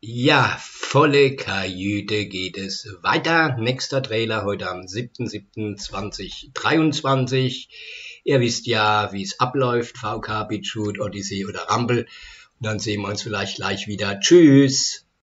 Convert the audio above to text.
Ja, volle Kajüte geht es weiter. Nächster Trailer heute am 7.7.2023. Ihr wisst ja, wie es abläuft. VK, BitChute, Odyssey oder Rumble. Und dann sehen wir uns vielleicht gleich wieder. Tschüss.